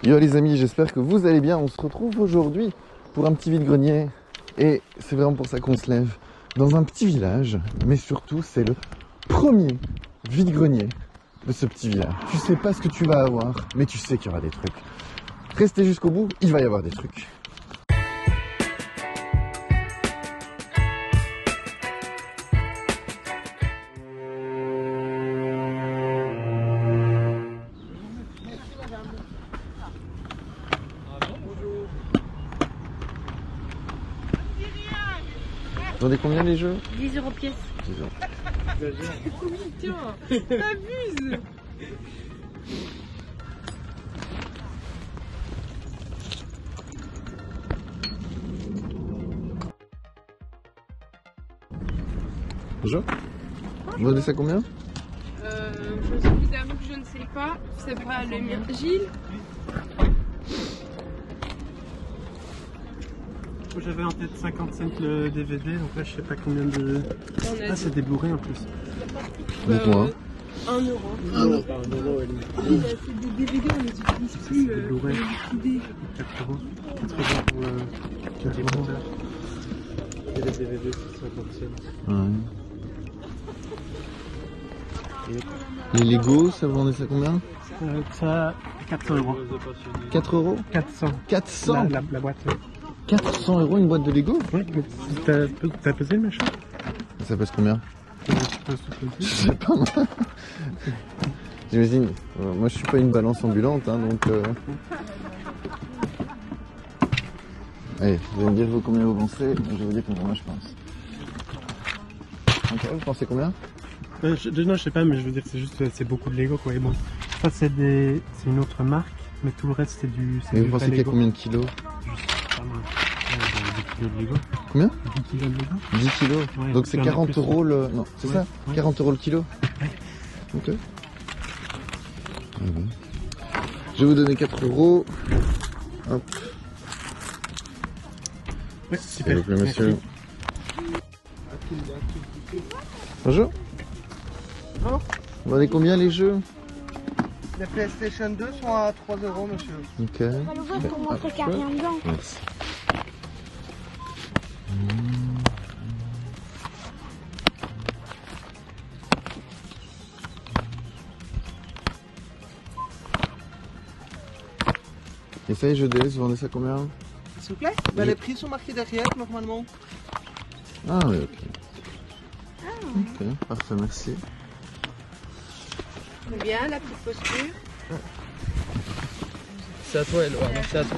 Yo les amis, j'espère que vous allez bien. On se retrouve aujourd'hui pour un petit vide-grenier. Et c'est vraiment pour ça qu'on se lève dans un petit village. Mais surtout, c'est le premier vide-grenier de ce petit village. Tu sais pas ce que tu vas avoir, mais tu sais qu'il y aura des trucs. Restez jusqu'au bout, il va y avoir des trucs. Vous vendez combien les jeux? 10 € pièce. 10 €. Tiens, t'abuses. Bonjour. Vous vendez ça combien? Je vous avoue que je ne sais pas. C'est pas le mien. Gilles? J'avais en tête 50 cents le DVD, donc là je sais pas combien de... Ah, c'est des Blu-ray en plus. Dites-moi. 1 €. Ah non, pas 1 €, elle est... C'est des DVD, on les utilise plus. Des Blu-ray. 4 €. 4 € pour le... 4 €. Et les DVD, c'est 50 cents. Ouais. Les Lego, ça vous vendez ça combien? Ça, 400 €. 4 €? 400. 400? La boîte. 400 € une boîte de Lego? Oui, mais t'as pesé le machin? Ça pèse combien? Je sais pas moi. J'imagine. Moi je suis pas une balance ambulante, hein, donc... Allez, vous allez me dire vous combien vous pensez, je vais vous dire combien moi je pense. Ok, vous pensez combien? Non, je sais pas, mais je veux dire, c'est juste, c'est beaucoup de Lego quoi. Et bon, ça c'est une autre marque, mais tout le reste c'est du. Et vous pensez qu'il y a combien de kilos? Pas mal. 10 kilos de Lego. Combien? 10 kilos de Lego. 10 kilos. Ouais, donc c'est 40 € le. Non, c'est ça? Ouais. 40 € le kilo? Ouais. Ok. Je vais vous donner 4 €. Hop. Ouais, S'il super. vous plaît, monsieur. Bonjour. Bonjour. Vous vendez combien les jeux? Les PlayStation 2 sont à 3 €, monsieur. Ok. On va l'ouvrir pour montrer qu'il n'y a rien dedans. Merci. Et ça, les jeux DS, vous vendez ça combien? S'il vous plaît? Ben, les prix sont marqués derrière, normalement. Ah oui, ok. Ok, parfait, merci. Bien, la petite posture. C'est à toi, Eloi, c'est à toi.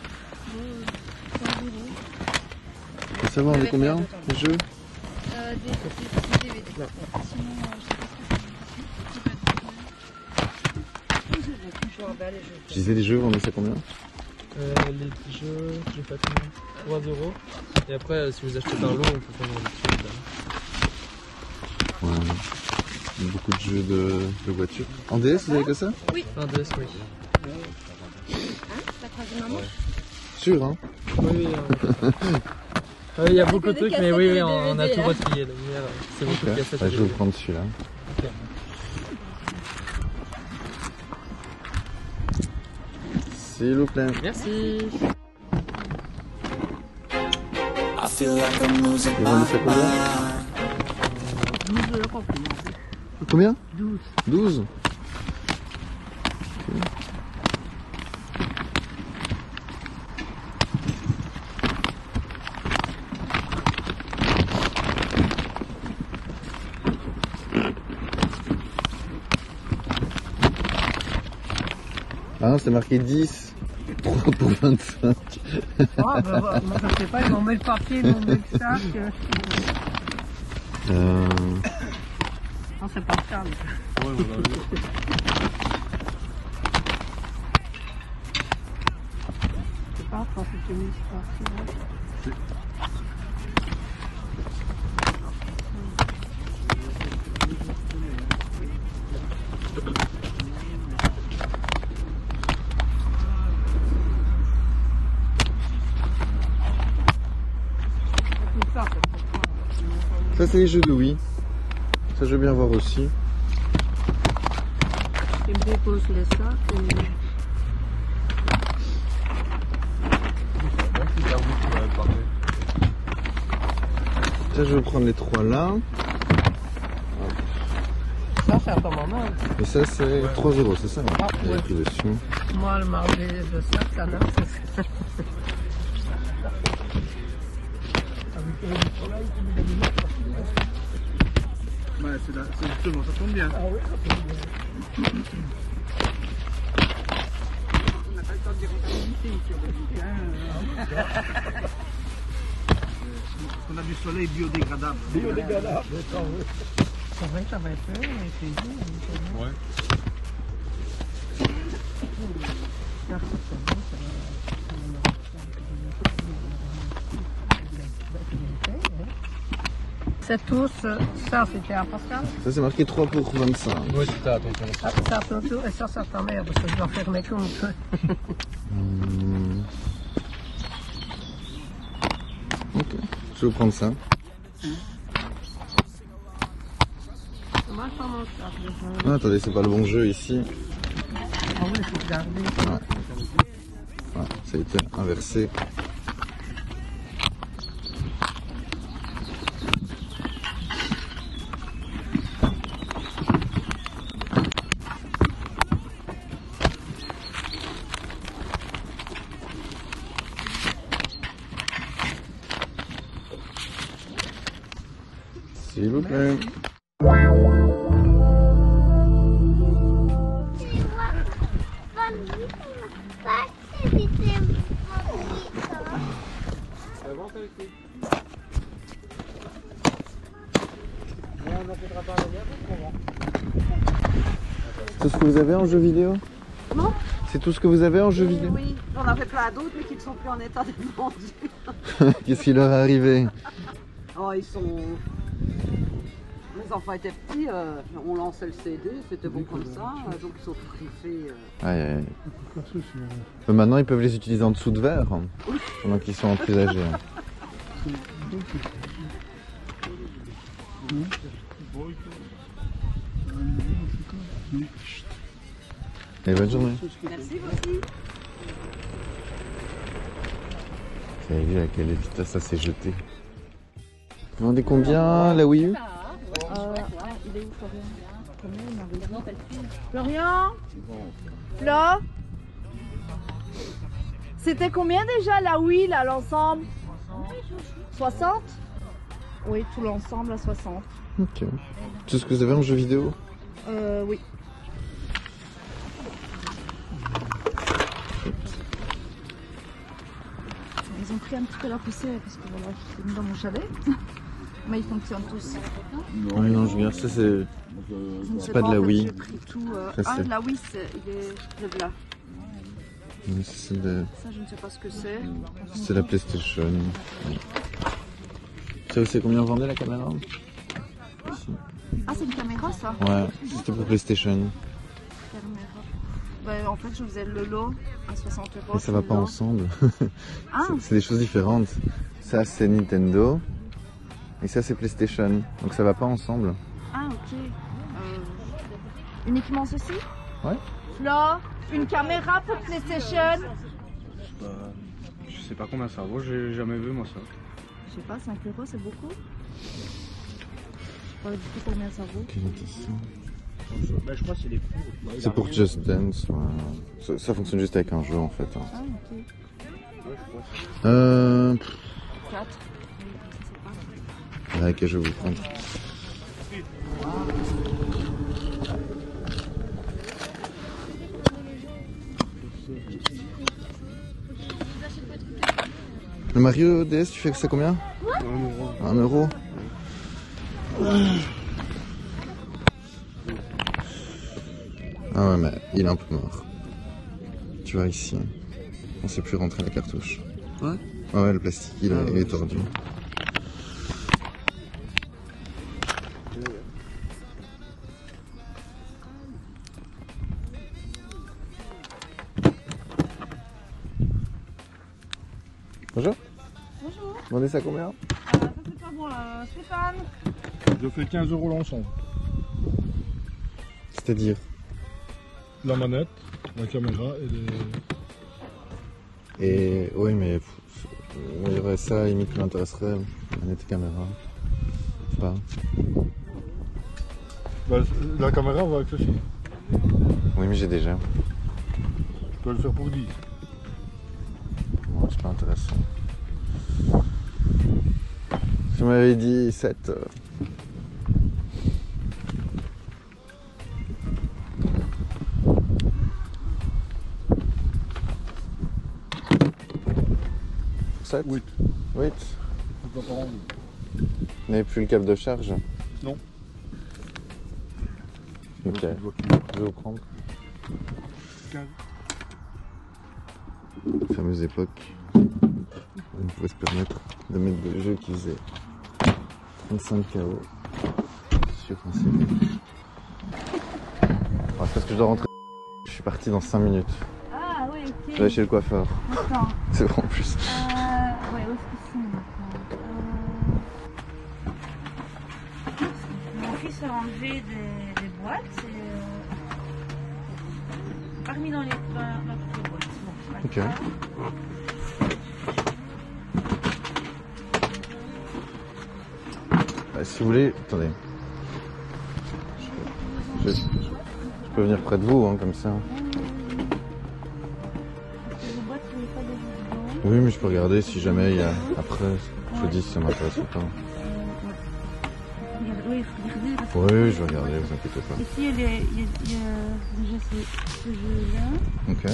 Et ça, vous vendez combien les jeux? Des DVD. Je disais les jeux, vous vendez ça combien? Les jeux, j'ai pas combien? 3 €. Et après, si vous achetez par lot, on peut prendre un petit peu. Ouais. Beaucoup de jeux de voitures. En DS, vous avez que ça? Oui. Un DS, oui. La troisième maman. Sûr, hein? Oui, oui. Il y a beaucoup de trucs, mais oui, on a tout retrié. La lumière, c'est beaucoup de Ok. cassettes. Bah, je vais vous prendre celui-là. Ok. S'il vous plaît. Merci. Et vous vendez ça combien? Combien? 12. 12? Ah, c'est marqué 10. 3 pour 25. Ah, ben, moi, je sais pas, ils m'ont mis le papier, ils m'ont mis le sac. Non, c'est pas ça. Mais... Ouais, voilà. Je sais pas, quand c'était mis par-ci. Ça, c'est les jeux de Wii. Ça, je veux bien voir aussi. Il me dépose les sacs et... Ça, je vais prendre les 3 là. Ça, c'est un commandement. Et ça, c'est 3 €, c'est ça? Ah, Il y a ouais. écrit dessus. Moi, le mardi de ça, ça n'a pas. Ouais, c'est justement, ça tombe bien. Ah oui, ça tombe bien. On n'a pas le temps de dire rentabilité ici en Belgique. On a du soleil biodégradable. Biodégradable, d'accord, oui. C'est vrai que ça va être fait, mais c'est vous. Ouais. C'est tous, ça c'était à Pascal, Ça, c'est marqué 3 pour 25. Oui, c'est ça, attention. ça c'est à ton tour et ça c'est à ta mère parce que je dois faire mes comptes. Ok, je vais vous prendre ça. Moi je prends mon sac. Ah, attendez, c'est pas le bon jeu ici. Ah oui, il faut garder. Ouais, ça a été inversé. S'il vous plaît. C'est tout ce que vous avez en jeu vidéo? Non. C'est tout ce que vous avez en jeu vidéo? Oui, on avait plein d'autres mais qui ne sont plus en état d'être vendus. Qu'est-ce qui leur est arrivé? Oh, ils sont... Les enfants étaient petits, on lançait le CD, c'était bon comme ça, donc ils sont friffés. Aïe, aïe. Mais maintenant, ils peuvent les utiliser en dessous de verre, hein, pendant qu'ils sont plus âgés. Et bonne journée. Merci aussi. Vous avez vu à quelle vitesse ça s'est jeté? Vous vendez combien la Wii U? Il est où Florian? Flo? C'était combien déjà la Wii là, l'ensemble? 60? Oui, tout l'ensemble à 60. Ok. Tout ce que vous avez en jeu vidéo? Oui. Ils ont pris un petit peu la poussière parce que voilà, je l'ai mis dans mon chalet. Mais ils fonctionnent tous. Oui, non, je regarde, ça c'est... Je ne sais pas de en la fait, Wii. j'ai pris tout, Ça, ah, c'est- la Wii, il est là. Oui, c'est de- Ça, je ne sais pas ce que c'est. c'est la PlayStation. Oui. Ça, vous savez combien vous vendez la caméra? Ici. Ah, c'est une caméra ça? Ouais, c'était pour PlayStation. Caméra. Ben, en fait, je faisais le lot à 60 €. Mais ça va pas le lot. ensemble. Ah, C'est des choses différentes. Ça c'est Nintendo. Et ça c'est PlayStation. Donc ça va pas ensemble. ah ok. Uniquement ceci? Ouais. Flo, une caméra pour PlayStation? Je sais pas combien ça vaut, j'ai jamais vu moi ça. Je sais pas, 5 € c'est beaucoup? Je sais pas du tout combien ça vaut. Quel était ça? Bah, je crois que c'est des cours. C'est pour Just Dance. Ouais. Ça fonctionne juste avec un jeu en fait. Hein. Ah ok. 4. Ouais, ok, je vais vous prendre. Le Mario DS, tu fais ça combien? 1 €. Ah ouais, mais il est un peu mort. Tu vois ici, on sait plus rentrer la cartouche. Ouais. Ouais, le plastique, il est tordu. Bonjour. Bonjour. Vous vendez ça combien? Ça c'est pas bon là. Stéphane? Je fais 15 € l'ensemble. C'est-à-dire? La manette, la caméra et les... Et oui, mais Il y aurait ça à la limite qui m'intéresserait, manette caméra. Pas. Bah, la caméra va avec ceci. Oui, mais j'ai déjà. Tu peux le faire pour 10. Bon, c'est pas intéressant. Tu m'avais dit 7. Oui. 8. On peut pas rendre. Vous n'avez plus le câble de charge? Non. Ok, Tu dois je vais vous prendre. Quinze. Fameuse époque où on pouvait se permettre de mettre des jeux qui faisaient 35 KO sur un CD. Alors, c'est parce que je dois rentrer. Je suis parti dans 5 minutes. Ah oui, Je ok. vais aller chez le coiffeur. Attends. C'est bon en plus. Ouais, où est-ce qu'ils sont maintenant Mon fils a enlevé des boîtes et pas remis dans toutes les boîtes. Bon, Ok. Bah, si vous voulez, attendez. Je peux venir près de vous, hein, comme ça. Les boîtes, il n'y a pas de vidéos. Oui, mais je peux regarder si jamais il y a. Après, je vous dis si ça m'intéresse ou pas. Oui, il faut regarder. Parce que Oui, je vais regarder, vous inquiétez pas. ici, il y a déjà ce jeu-là. Ok.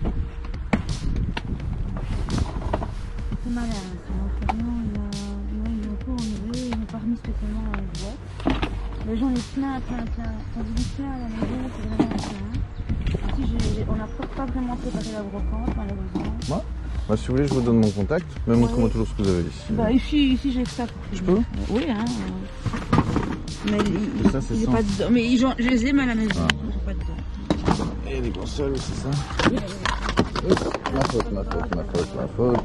C'est malin, c'est vraiment, ils ont tout enlevé, ils n'ont pas remis spécialement dans la boîte. Mais j'en ai plein. Quand je dis plein à la maison, c'est vraiment plein. Ici, on n'a pas vraiment préparé la brocante, malheureusement. Bah, si vous voulez, je vous donne mon contact. Mais montrez-moi toujours ce que vous avez ici. Bah, ici j'ai ça pour Je peux? Oui, hein. Mais Et ça, c'est il n'est ça. pas dedans. Mais je les aime à la maison, Ah. ils ne sont pas dedans. Et il y a des consoles, c'est ça? Ma faute.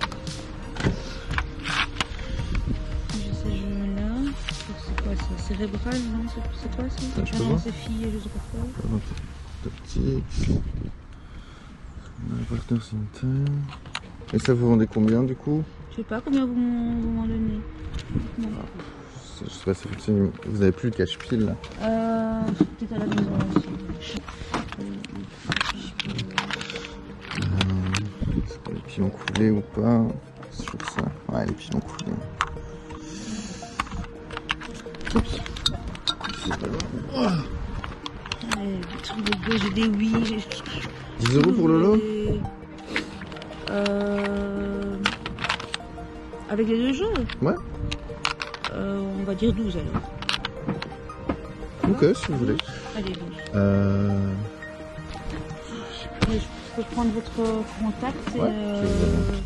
J'ai ces jeux-là. C'est quoi ça? Cérébral, non? C'est quoi ça? Ça, je peux Non, voir. c'est filles, je sais pas quoi. Optique. Partner Center. Et ça vous vendez combien du coup? Je sais pas combien vous m'en donnez. Dites-moi. Je sais pas si vous avez plus le cache-pile là. Peut-être à la maison aussi. C'est pas les pilons coulés ou pas? C'est toujours ça. Ouais, les pilons coulés. C'est pas grave. Des trucs de deux, j'ai des oui. 10 € pour le lot? Avec les deux jeux? Ouais. On va dire 12 alors. Ok, si vous voulez. Allez, 12. Je peux prendre votre contact et Ouais, je vais vous donner.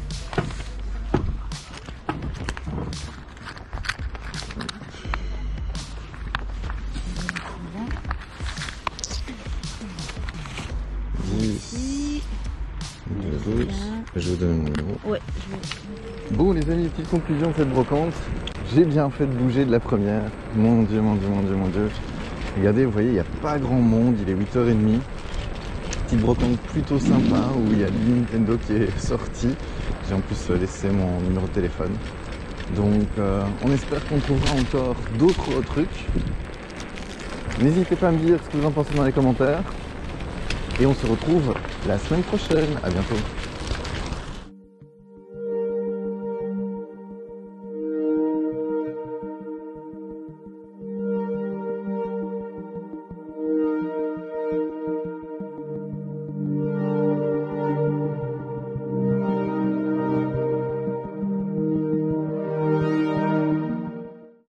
Ici. 12. Je vais vous donner mon numéro. Ouais, Bon les amis, petite conclusion de cette brocante. J'ai bien fait de bouger de la première. Mon Dieu. Regardez, vous voyez, il n'y a pas grand monde, il est 8h30. Petite brocante plutôt sympa où il y a Nintendo qui est sorti. J'ai en plus laissé mon numéro de téléphone. Donc on espère qu'on trouvera encore d'autres trucs. N'hésitez pas à me dire ce que vous en pensez dans les commentaires. Et on se retrouve la semaine prochaine. À bientôt.